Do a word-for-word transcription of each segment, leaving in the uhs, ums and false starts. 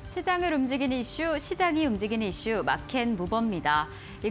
시장을 움직이는 이슈, 시장이 움직이는 이슈, 마켓 무버입니다. 이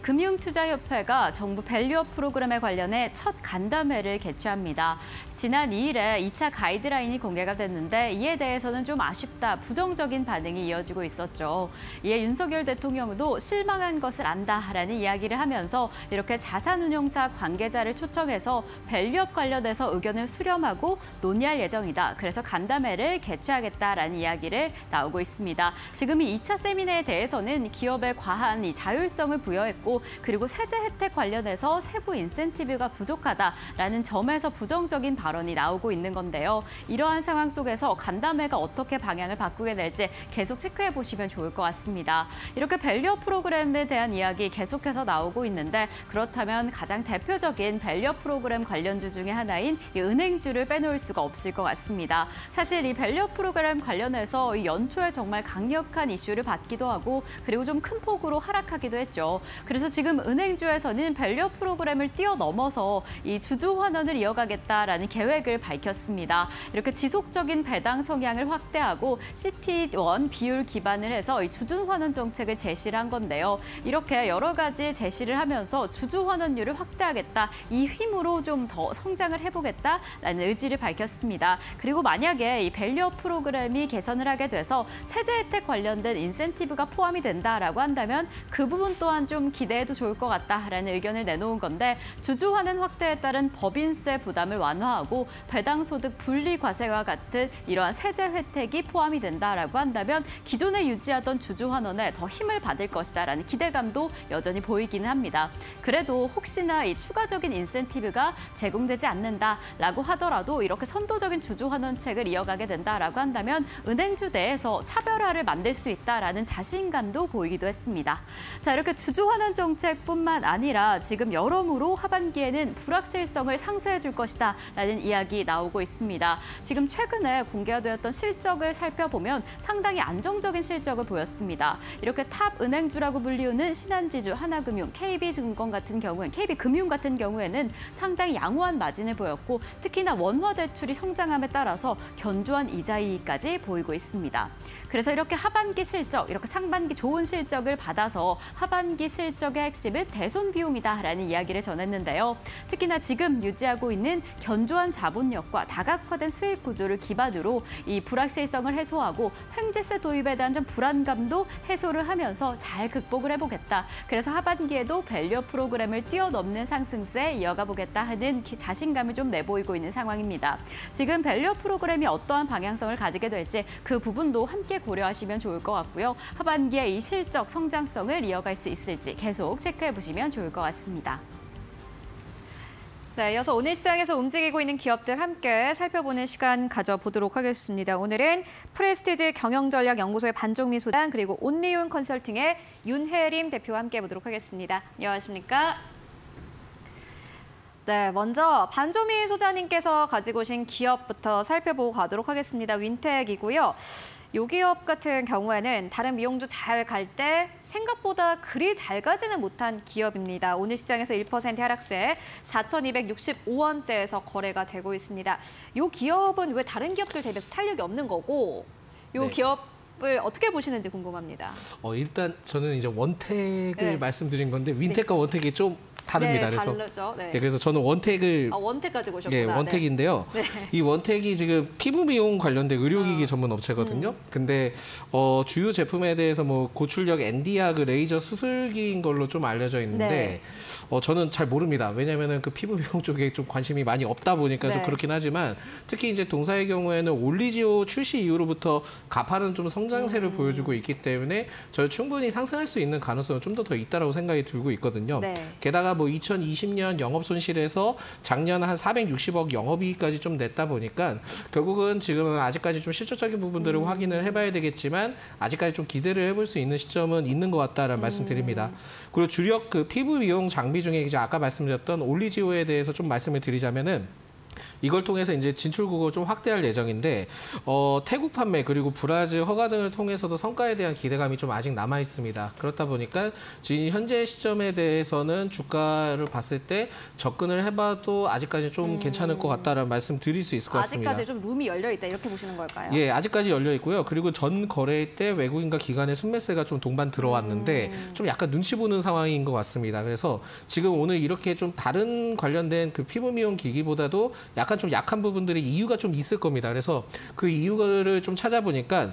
금융투자협회가 정부 밸류업 프로그램에 관련해 첫 간담회를 개최합니다. 지난 이 일에 이 차 가이드라인이 공개가 됐는데 이에 대해서는 좀 아쉽다, 부정적인 반응이 이어지고 있었죠. 이에 윤석열 대통령도 실망한 것을 안다라는 이야기를 하면서 이렇게 자산운용사 관계자를 초청해서 밸류업 관련해서 의견을 수렴하고 논의할 예정이다. 그래서 간담회를 개최하겠다라는 이야기를 나오고 있습니다. 지금 이 이 차 세미나에 대해서는 기업에 과한 이 자율성을 부여했고 그리고 세제 혜택 관련해서 세부 인센티브가 부족하다라는 점에서 부정적인 발언이 나오고 있는 건데요. 이러한 상황 속에서 간담회가 어떻게 방향을 바꾸게 될지 계속 체크해 보시면 좋을 것 같습니다. 이렇게 밸류업 프로그램에 대한 이야기 계속해서 나오고 있는데 그렇다면 가장 대표적인 밸류업 프로그램 관련주 중에 하나인 이 은행주를 빼놓을 수가 없을 것 같습니다. 사실 이 밸류업 프로그램 관련해서 이 연초에 정말 강력한 이슈를 받기도 하고 그리고 좀 큰 폭으로 하락하기도 했죠. 그래서 지금 은행주에서는 밸류업 프로그램을 뛰어넘어서 이 주주 환원을 이어가겠다라는 계획을 밝혔습니다. 이렇게 지속적인 배당 성향을 확대하고 씨티원 비율 기반을 해서 이 주주 환원 정책을 제시를 한 건데요. 이렇게 여러 가지 제시를 하면서 주주 환원율을 확대하겠다, 이 힘으로 좀 더 성장을 해보겠다라는 의지를 밝혔습니다. 그리고 만약에 이 밸류업 프로그램이 개선을 하게 돼서 세제 혜택 관련된 인센티브가 포함이 된다라고 한다면 그 부분 또한 좀 기대해도 좋을 것 같다라는 의견을 내놓은 건데 주주 환원 확대에 따른 법인세 부담을 완화하고 배당소득 분리과세와 같은 이러한 세제 혜택이 포함이 된다라고 한다면 기존에 유지하던 주주 환원에 더 힘을 받을 것이다라는 기대감도 여전히 보이기는 합니다. 그래도 혹시나 이 추가적인 인센티브가 제공되지 않는다라고 하더라도 이렇게 선도적인 주주 환원책을 이어가게 된다라고 한다면 은행주 내에서 차별화를 만들 수 있다라는 자신감도 보이기도 했습니다. 자, 이렇게 주주 환원 정책뿐만 아니라 지금 여러모로 하반기에는 불확실성을 상쇄해 줄 것이다라는 이야기 나오고 있습니다. 지금 최근에 공개가 되었던 실적을 살펴보면 상당히 안정적인 실적을 보였습니다. 이렇게 탑 은행주라고 불리우는 신한지주, 하나금융, 케이비증권 같은 경우엔 케이비금융 같은 경우에는 상당히 양호한 마진을 보였고 특히나 원화 대출이 성장함에 따라서 견조한 이자 이익까지 보이고 있습니다. 그래서 이렇게 하반기 실적, 이렇게 상반기 좋은 실적을 받아서 하반기 실적의 핵심은 대손 비용이다라는 이야기를 전했는데요. 특히나 지금 유지하고 있는 견조한 자본력과 다각화된 수익 구조를 기반으로 이 불확실성을 해소하고 횡재세 도입에 대한 좀 불안감도 해소를 하면서 잘 극복을 해보겠다. 그래서 하반기에도 밸류업 프로그램을 뛰어넘는 상승세에 이어가 보겠다 하는 자신감을 좀 내보이고 있는 상황입니다. 지금 밸류업 프로그램이 어떠한 방향성을 가지게 될지 그 부분도 함께 고려하시면 좋을 것 같고요. 하반기에 이 실적 성장성을 이어갈 수 있을지 계속 체크해 보시면 좋을 것 같습니다. 네, 이어서 오늘 시장에서 움직이고 있는 기업들 함께 살펴보는 시간 가져보도록 하겠습니다. 오늘은 프레스티지 경영전략연구소의 반종민 소장 그리고 온리온 컨설팅의 윤혜림 대표와 함께 보도록 하겠습니다. 안녕하십니까? 네, 먼저 반종민 소장님께서 가지고 오신 기업부터 살펴보고 가도록 하겠습니다. 윈텍이고요. 이 기업 같은 경우에는 다른 미용주 잘 갈 때 생각보다 그리 잘 가지는 못한 기업입니다. 오늘 시장에서 일 퍼센트 하락세 사천이백육십오 원대에서 거래가 되고 있습니다. 이 기업은 왜 다른 기업들 대비해서 탄력이 없는 거고 이 네. 기업을 어떻게 보시는지 궁금합니다. 어, 일단 저는 이제 원택을 네. 말씀드린 건데 윈텍과 네. 원택이 좀 다릅니다. 네, 그래서 다르죠. 네. 네, 그래서 저는 원택을 아, 원택 가지고 오셨구나. 예, 원택인데요. 네. 이 원택이 지금 피부 미용 관련된 의료기기 아. 전문 업체거든요. 음. 근데 어, 주요 제품에 대해서 뭐 고출력 엔디아그 레이저 수술기인 걸로 좀 알려져 있는데 네. 어, 저는 잘 모릅니다. 왜냐하면 그 피부 미용 쪽에 좀 관심이 많이 없다 보니까 네. 좀 그렇긴 하지만 특히 이제 동사의 경우에는 올리지오 출시 이후로부터 가파른 좀 성장세를 음. 보여주고 있기 때문에 저 충분히 상승할 수 있는 가능성은 좀 더 더 있다라고 생각이 들고 있거든요. 네. 게다가 뭐 이천이십 년 영업 손실에서 작년 한 사백육십억 영업이익까지 좀 냈다 보니까 결국은 지금은 아직까지 좀 실질적인 부분들을 음. 확인을 해봐야 되겠지만 아직까지 좀 기대를 해볼 수 있는 시점은 있는 것 같다라는 음. 말씀드립니다. 그리고 주력 그 피부 미용 장비 중에 이제 아까 말씀드렸던 올리지오에 대해서 좀 말씀을 드리자면은 이걸 통해서 이제 진출국을 좀 확대할 예정인데 어, 태국 판매 그리고 브라질 허가 등을 통해서도 성과에 대한 기대감이 좀 아직 남아 있습니다. 그렇다 보니까 지금 현재 시점에 대해서는 주가를 봤을 때 접근을 해봐도 아직까지 좀 음. 괜찮을 것 같다라는 말씀 드릴 수 있을 것 같습니다. 아직까지 좀 룸이 열려 있다 이렇게 보시는 걸까요? 예, 아직까지 열려 있고요. 그리고 전 거래일 때 외국인과 기관의 순매수가 좀 동반 들어왔는데 음. 좀 약간 눈치 보는 상황인 것 같습니다. 그래서 지금 오늘 이렇게 좀 다른 관련된 그 피부 미용 기기보다도 약간 좀 약한 부분들이 이유가 좀 있을 겁니다. 그래서 그 이유를 좀 찾아보니까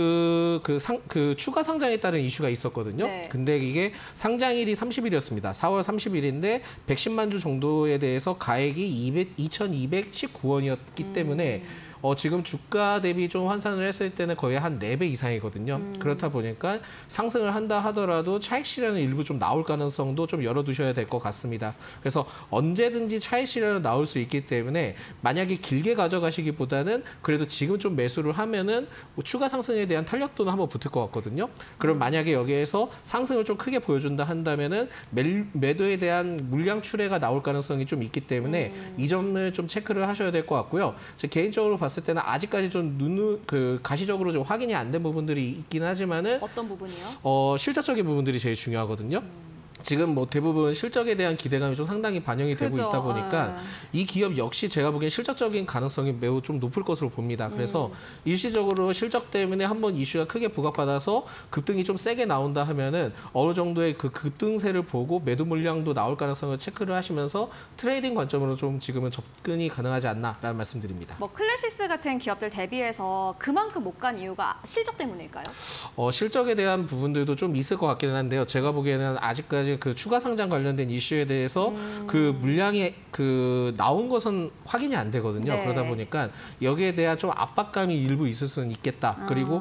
그, 그, 상, 그 추가 상장에 따른 이슈가 있었거든요. 네. 근데 이게 상장일이 삼십 일이었습니다. 사월 삼십일인데 백십만 주 정도에 대해서 가액이 이천이백십구 원이었기 음. 때문에 어, 지금 주가 대비 좀 환산을 했을 때는 거의 한 네 배 이상이거든요. 음. 그렇다 보니까 상승을 한다 하더라도 차익 실현은 일부 좀 나올 가능성도 좀 열어두셔야 될 것 같습니다. 그래서 언제든지 차익 실현은 나올 수 있기 때문에 만약에 길게 가져가시기보다는 그래도 지금 좀 매수를 하면은 뭐 추가 상승에 대한 탄력도는 한번 붙을 것 같거든요. 그럼 만약에 여기에서 상승을 좀 크게 보여준다 한다면은 매, 매도에 대한 물량 출회가 나올 가능성이 좀 있기 때문에 음. 이 점을 좀 체크를 하셔야 될 것 같고요. 제 개인적으로 봤을 때는 아직까지 좀 눈, 그 가시적으로 좀 확인이 안 된 부분들이 있긴 하지만은 어떤 부분이요? 어, 실질적인 부분들이 제일 중요하거든요. 음. 지금 뭐 대부분 실적에 대한 기대감이 좀 상당히 반영이 그죠. 되고 있다 보니까 아. 이 기업 역시 제가 보기엔 실적적인 가능성이 매우 좀 높을 것으로 봅니다. 그래서 음. 일시적으로 실적 때문에 한번 이슈가 크게 부각받아서 급등이 좀 세게 나온다 하면은 어느 정도의 그 급등세를 보고 매도 물량도 나올 가능성을 체크를 하시면서 트레이딩 관점으로 좀 지금은 접근이 가능하지 않나라는 말씀드립니다. 뭐 클래시스 같은 기업들 대비해서 그만큼 못 간 이유가 실적 때문일까요? 어, 실적에 대한 부분들도 좀 있을 것 같기는 한데요. 제가 보기에는 아직까지 그 추가 상장 관련된 이슈에 대해서 음. 그 물량이 그 나온 것은 확인이 안 되거든요. 네. 그러다 보니까 여기에 대한 좀 압박감이 일부 있을 수는 있겠다. 아. 그리고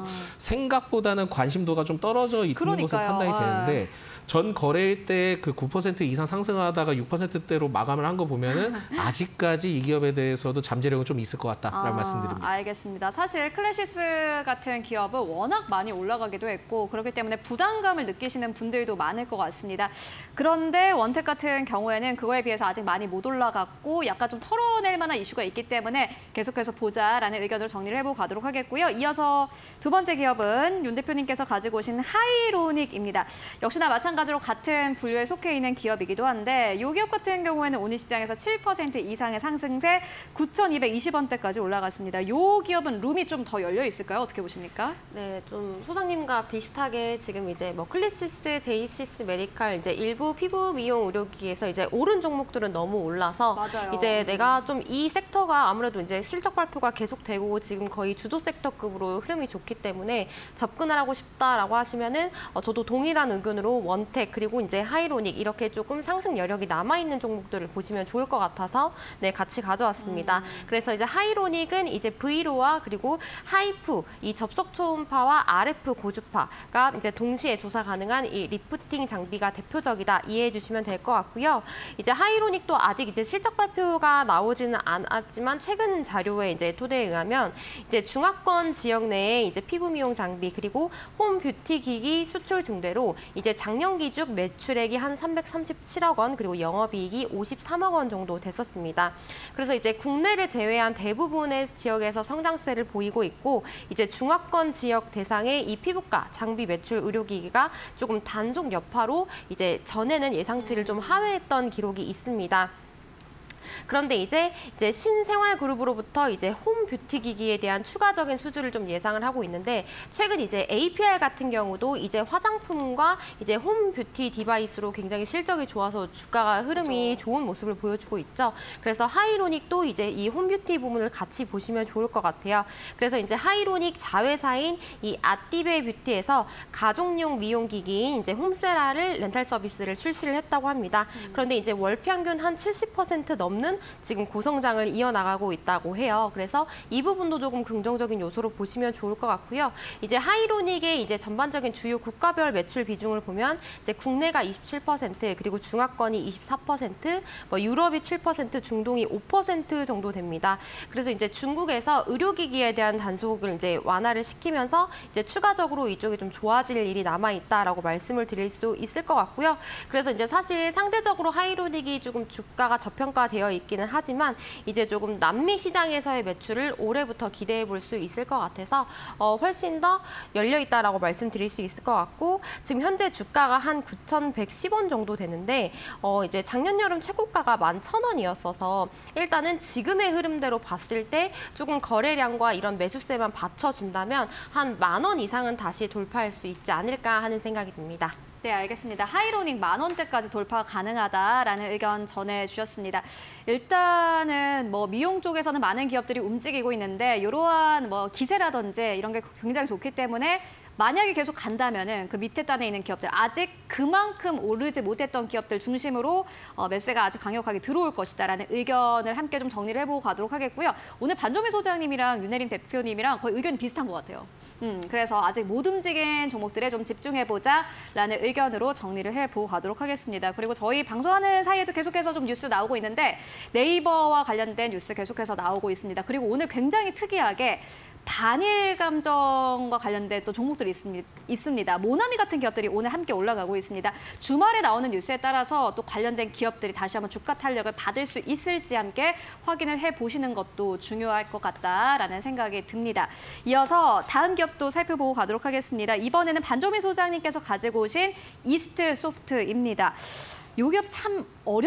생각보다는 관심도가 좀 떨어져 있는 그러니까요. 것으로 판단이 되는데 전 거래일 때 그 구 퍼센트 이상 상승하다가 육 퍼센트대로 마감을 한 거 보면은 아직까지 이 기업에 대해서도 잠재력은 좀 있을 것 같다라는 아, 말씀드립니다. 알겠습니다. 사실 클래시스 같은 기업은 워낙 많이 올라가기도 했고 그렇기 때문에 부담감을 느끼시는 분들도 많을 것 같습니다. 그런데 원택 같은 경우에는 그거에 비해서 아직 많이 못 올라갔고 약간 좀 털어낼 만한 이슈가 있기 때문에 계속해서 보자라는 의견으로 정리를 해보고 가도록 하겠고요. 이어서 두 번째 기업은 윤 대표님께서 가지고 오신 하이로닉입니다. 역시나 마찬가지로 같은 분류에 속해 있는 기업이기도 한데 이 기업 같은 경우에는 오늘 시장에서 칠 퍼센트 이상의 상승세 구천이백이십 원대까지 올라갔습니다. 이 기업은 룸이 좀 더 열려 있을까요? 어떻게 보십니까? 네, 좀 소장님과 비슷하게 지금 이제 뭐 클래시스, 제이시스 메디칼 이제 일부 피부 미용 의료기기에서 이제 오른 종목들은 너무 올라서 맞아요. 이제 내가 좀 이 섹터가 아무래도 이제 실적 발표가 계속되고 지금 거의 주도 섹터급으로 흐름이 좋기 때문에 접근을 하고 싶다라고 하시면은 어, 저도 동일한 의견으로 원택 그리고 이제 하이로닉 이렇게 조금 상승 여력이 남아 있는 종목들을 보시면 좋을 것 같아서 네 같이 가져왔습니다. 음. 그래서 이제 하이로닉은 이제 브이로와 그리고 하이프 이 접속 초음파와 알에프 고주파가 이제 동시에 조사 가능한 이 리프팅 장비가 대표적이다 이해해 주시면 될 것 같고요. 이제 하이로닉도 아직 이제 실적 발표가 나오지는 않았지만 최근 자료의 이제 토대에 의하면 이제 중화권 지역 내에 이제 피부 미용 장비 그리고 홈 뷰티 기기 수출 증대로 이제 작년 기준 매출액이 한 삼백삼십칠억 원 그리고 영업이익이 오십삼억 원 정도 됐었습니다. 그래서 이제 국내를 제외한 대부분의 지역에서 성장세를 보이고 있고 이제 중화권 지역 대상의 이 피부과 장비 매출 의료기기가 조금 단속 여파로 이제 전에는 예상치를 좀 하회했던 기록이 있습니다. 그런데 이제 이제 신생활그룹으로부터 이제 홈 뷰티 기기에 대한 추가적인 수주를 좀 예상을 하고 있는데 최근 이제 에이피알 같은 경우도 이제 화장품과 이제 홈 뷰티 디바이스로 굉장히 실적이 좋아서 주가가 흐름이 그렇죠. 좋은 모습을 보여주고 있죠. 그래서 하이로닉도 이제 이 홈 뷰티 부분을 같이 보시면 좋을 것 같아요. 그래서 이제 하이로닉 자회사인 이 아띠베 뷰티에서 가족용 미용 기기인 이제 홈세라를 렌탈 서비스를 출시를 했다고 합니다. 음. 그런데 이제 월 평균 한 칠십 퍼센트 넘는 지금 고성장을 이어나가고 있다고 해요. 그래서 이 부분도 조금 긍정적인 요소로 보시면 좋을 것 같고요. 이제 하이로닉의 이제 전반적인 주요 국가별 매출 비중을 보면 이제 국내가 이십칠 퍼센트, 그리고 중화권이 이십사 퍼센트, 뭐 유럽이 칠 퍼센트, 중동이 오 퍼센트 정도 됩니다. 그래서 이제 중국에서 의료기기에 대한 단속을 이제 완화를 시키면서 이제 추가적으로 이쪽이 좀 좋아질 일이 남아 있다라고 말씀을 드릴 수 있을 것 같고요. 그래서 이제 사실 상대적으로 하이로닉이 조금 주가가 저평가되어 되어 있기는 하지만 이제 조금 남미 시장에서의 매출을 올해부터 기대해 볼 수 있을 것 같아서 어, 훨씬 더 열려 있다라고 말씀드릴 수 있을 것 같고 지금 현재 주가가 한 구천백십 원 정도 되는데 어, 이제 작년 여름 최고가가 만 천 원이었어서 일단은 지금의 흐름대로 봤을 때 조금 거래량과 이런 매수세만 받쳐준다면 한 만 원 이상은 다시 돌파할 수 있지 않을까 하는 생각이 듭니다. 네, 알겠습니다. 하이로닉 만 원대까지 돌파가 가능하다라는 의견 전해주셨습니다. 일단은 뭐 미용 쪽에서는 많은 기업들이 움직이고 있는데 이러한 뭐 기세라든지 이런 게 굉장히 좋기 때문에 만약에 계속 간다면은 그 밑에 단에 있는 기업들 아직 그만큼 오르지 못했던 기업들 중심으로 어, 매수세가 아주 강력하게 들어올 것이다라는 의견을 함께 좀 정리를 해보고 가도록 하겠고요. 오늘 반조미 소장님이랑 윤혜림 대표님이랑 거의 의견이 비슷한 것 같아요. 음, 그래서 아직 못 움직인 종목들에 좀 집중해보자라는 의견으로 정리를 해보고 가도록 하겠습니다. 그리고 저희 방송하는 사이에도 계속해서 좀 뉴스 나오고 있는데 네이버와 관련된 뉴스 계속해서 나오고 있습니다. 그리고 오늘 굉장히 특이하게 단일 감정과 관련된 또 종목들이 있습니다. 모나미 같은 기업들이 오늘 함께 올라가고 있습니다. 주말에 나오는 뉴스에 따라서 또 관련된 기업들이 다시 한번 주가 탄력을 받을 수 있을지 함께 확인을 해보시는 것도 중요할 것 같다라는 생각이 듭니다. 이어서 다음 기업도 살펴보고 가도록 하겠습니다. 이번에는 반조미 소장님께서 가지고 오신 이스트 소프트입니다. 이 기업 참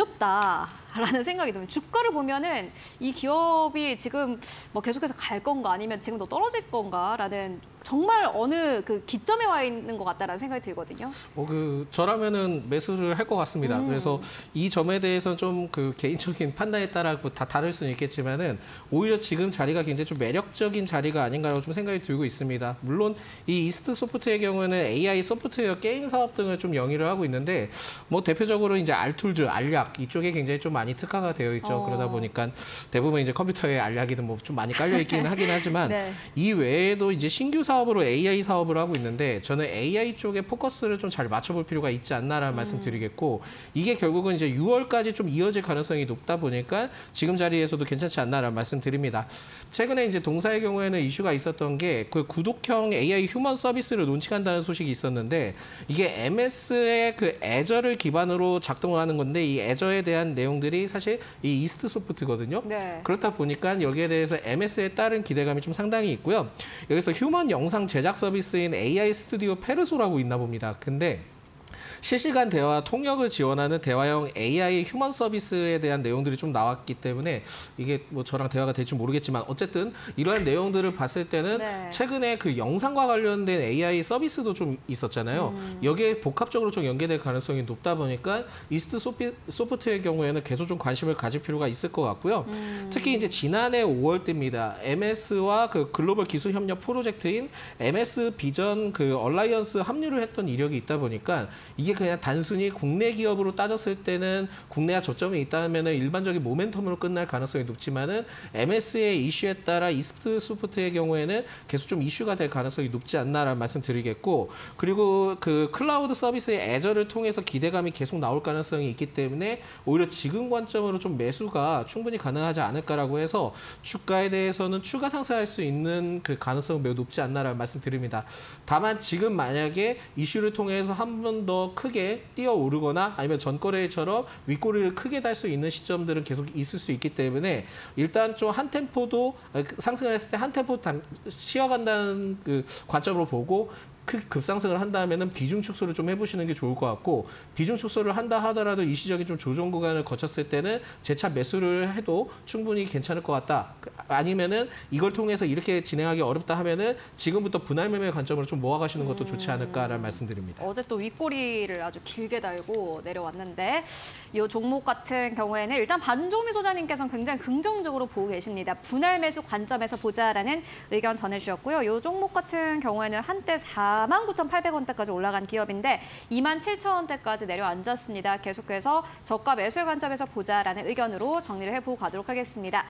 어렵다라는 생각이 듭니다. 주가를 보면은 이 기업이 지금 뭐 계속해서 갈 건가 아니면 지금 더 떨어질 건가라는 정말 어느 그 기점에 와 있는 것 같다라는 생각이 들거든요. 어, 그 저라면은 매수를 할 것 같습니다. 음. 그래서 이 점에 대해서는 좀 그 개인적인 판단에 따라 다 다를 수는 있겠지만은 오히려 지금 자리가 굉장히 좀 매력적인 자리가 아닌가라고 좀 생각이 들고 있습니다. 물론 이 이스트 소프트의 경우에는 에이아이 소프트웨어 게임 사업 등을 좀 영위를 하고 있는데 뭐 대표적으로 이제 알툴즈, 알약 이쪽에 굉장히 좀 많이 특화가 되어 있죠. 어. 그러다 보니까 대부분 이제 컴퓨터에 알약이든 뭐 좀 많이 깔려 있기는 하긴 하지만 네. 이 외에도 이제 신규 사업으로 에이아이 사업을 하고 있는데 저는 에이아이 쪽에 포커스를 좀 잘 맞춰볼 필요가 있지 않나라는 음. 말씀드리겠고 이게 결국은 이제 유월까지 좀 이어질 가능성이 높다 보니까 지금 자리에서도 괜찮지 않나라는 말씀드립니다. 최근에 이제 동사의 경우에는 이슈가 있었던 게 그 구독형 에이아이 휴먼 서비스를 론칭한다는 소식이 있었는데 이게 엠에스의 그 애저를 기반으로 작동을 하는 건데 이 애저에 대한 내용들이 사실 이 이스트 소프트거든요. 네. 그렇다 보니까 여기에 대해서 엠에스에 따른 기대감이 좀 상당히 있고요. 여기서 휴먼 영상 제작 서비스인 에이아이 스튜디오 페르소라고 있나 봅니다. 근데 실시간 대화 통역을 지원하는 대화형 에이아이 휴먼 서비스에 대한 내용들이 좀 나왔기 때문에 이게 뭐 저랑 대화가 될지 모르겠지만 어쨌든 이러한 내용들을 봤을 때는 네. 최근에 그 영상과 관련된 에이아이 서비스도 좀 있었잖아요. 음. 여기에 복합적으로 좀 연계될 가능성이 높다 보니까 이스트 소피, 소프트의 경우에는 계속 좀 관심을 가질 필요가 있을 것 같고요. 음. 특히 이제 지난해 오월때입니다. 엠에스와 그 글로벌 기술 협력 프로젝트인 엠에스 비전 그 얼라이언스 합류를 했던 이력이 있다 보니까 이게 그냥 단순히 국내 기업으로 따졌을 때는 국내와 저점이 있다면 일반적인 모멘텀으로 끝날 가능성이 높지만은 엠에스의 이슈에 따라 이스트 소프트의 경우에는 계속 좀 이슈가 될 가능성이 높지 않나라는 말씀드리겠고 그리고 그 클라우드 서비스의 애저를 통해서 기대감이 계속 나올 가능성이 있기 때문에 오히려 지금 관점으로 좀 매수가 충분히 가능하지 않을까라고 해서 주가에 대해서는 추가 상승할 수 있는 그 가능성은 매우 높지 않나라는 말씀드립니다. 다만 지금 만약에 이슈를 통해서 한 번 더 크게 뛰어오르거나 아니면 전거래처럼 윗꼬리를 크게 달 수 있는 시점들은 계속 있을 수 있기 때문에 일단 좀 한 템포도 상승을 했을 때 한 템포 쉬어간다는 그 관점으로 보고 급상승을 한다면은 비중 축소를 좀 해보시는 게 좋을 것 같고 비중 축소를 한다 하더라도 일시적인 좀 조정 구간을 거쳤을 때는 재차 매수를 해도 충분히 괜찮을 것 같다. 아니면은 이걸 통해서 이렇게 진행하기 어렵다 하면은 지금부터 분할 매매 관점으로 좀 모아가시는 것도 좋지 않을까라는 말씀드립니다. 어제 또 윗꼬리를 아주 길게 달고 내려왔는데 이 종목 같은 경우에는 일단 반조미 소장님께서는 굉장히 긍정적으로 보고 계십니다. 분할 매수 관점에서 보자라는 의견 전해주셨고요. 이 종목 같은 경우에는 한때 사만 구천팔백 원대까지 올라간 기업인데 이만 칠천 원대까지 내려앉았습니다. 계속해서 저가 매수의 관점에서 보자라는 의견으로 정리를 해보고 가도록 하겠습니다.